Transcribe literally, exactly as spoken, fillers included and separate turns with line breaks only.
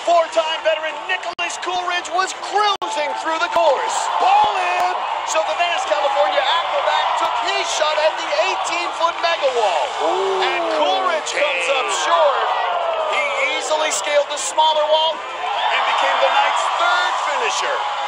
Four-time veteran Nicholas Coolridge was cruising through the course. Ball in! So the Venice, California acrobat took his shot at the eighteen-foot mega wall. Ooh, and Coolridge dang. comes up short. He easily scaled the smaller wall and became the night's third finisher.